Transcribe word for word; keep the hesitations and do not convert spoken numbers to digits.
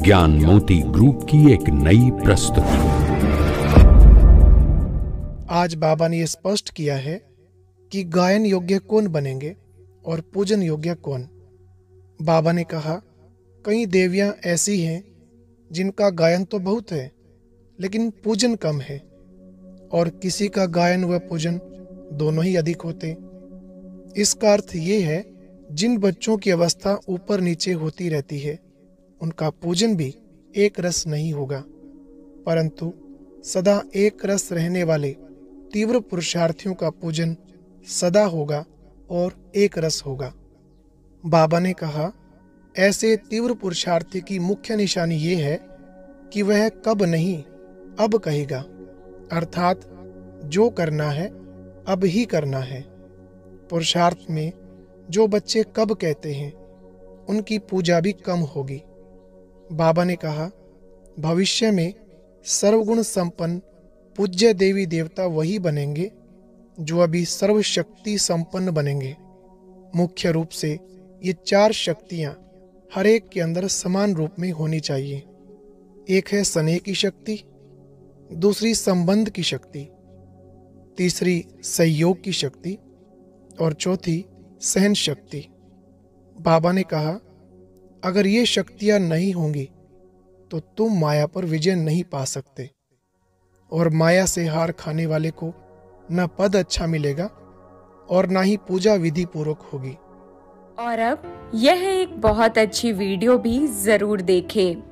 ज्ञान मोती ग्रुप की एक नई प्रस्तुति। आज बाबा ने यह स्पष्ट किया है कि गायन योग्य कौन बनेंगे और पूजन योग्य कौन। बाबा ने कहा, कई देवियां ऐसी हैं जिनका गायन तो बहुत है लेकिन पूजन कम है, और किसी का गायन व पूजन दोनों ही अधिक होते। इसका अर्थ ये है, जिन बच्चों की अवस्था ऊपर नीचे होती रहती है उनका पूजन भी एक रस नहीं होगा, परंतु सदा एक रस रहने वाले तीव्र पुरुषार्थियों का पूजन सदा होगा और एक रस होगा। बाबा ने कहा, ऐसे तीव्र पुरुषार्थी की मुख्य निशानी ये है कि वह कब नहीं अब कहेगा, अर्थात जो करना है अब ही करना है। पुरुषार्थ में जो बच्चे कब कहते हैं उनकी पूजा भी कम होगी। बाबा ने कहा, भविष्य में सर्वगुण संपन्न पूज्य देवी देवता वही बनेंगे जो अभी सर्वशक्ति संपन्न बनेंगे। मुख्य रूप से ये चार शक्तियां हर एक के अंदर समान रूप में होनी चाहिए। एक है स्नेह की शक्ति, दूसरी संबंध की शक्ति, तीसरी सहयोग की शक्ति और चौथी सहन शक्ति। बाबा ने कहा, अगर ये शक्तियां नहीं होंगी तो तुम माया पर विजय नहीं पा सकते, और माया से हार खाने वाले को न पद अच्छा मिलेगा और न ही पूजा विधि पूर्वक होगी। और अब यह एक बहुत अच्छी वीडियो भी जरूर देखें।